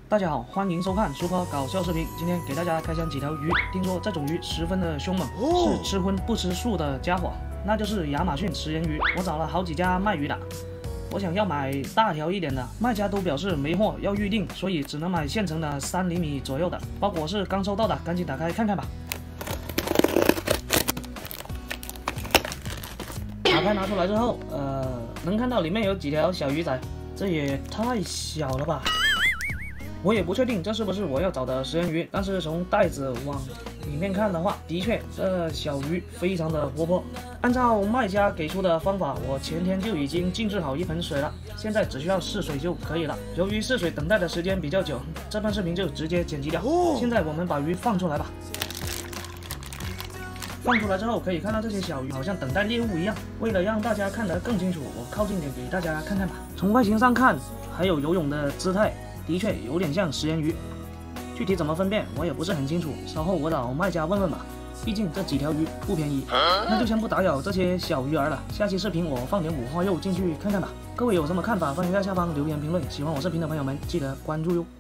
大家好，欢迎收看苏哥搞笑视频。今天给大家开箱几条鱼，听说这种鱼十分的凶猛，是吃荤不吃素的家伙，那就是亚马逊食人鱼。我找了好几家卖鱼的，我想要买大条一点的，卖家都表示没货，要预定，所以只能买现成的3厘米左右的。包裹是刚收到的，赶紧打开看看吧。打开拿出来之后，能看到里面有几条小鱼仔，这也太小了吧！我也不确定这是不是我要找的食人鱼，但是从袋子往里面看的话，的确这小鱼非常的活泼。按照卖家给出的方法，我前天就已经静置好一盆水了，现在只需要试水就可以了。由于试水等待的时间比较久，这段视频就直接剪辑掉。现在我们把鱼放出来吧。放出来之后，可以看到这些小鱼好像等待猎物一样。为了让大家看得更清楚，我靠近点给大家看看吧。从外形上看，还有游泳的姿态，的确有点像食人鱼。具体怎么分辨，我也不是很清楚，稍后我找卖家问问吧。毕竟这几条鱼不便宜。那就先不打扰这些小鱼儿了，下期视频我放点五花肉进去看看吧。各位有什么看法，欢迎在下方留言评论。喜欢我视频的朋友们，记得关注哟。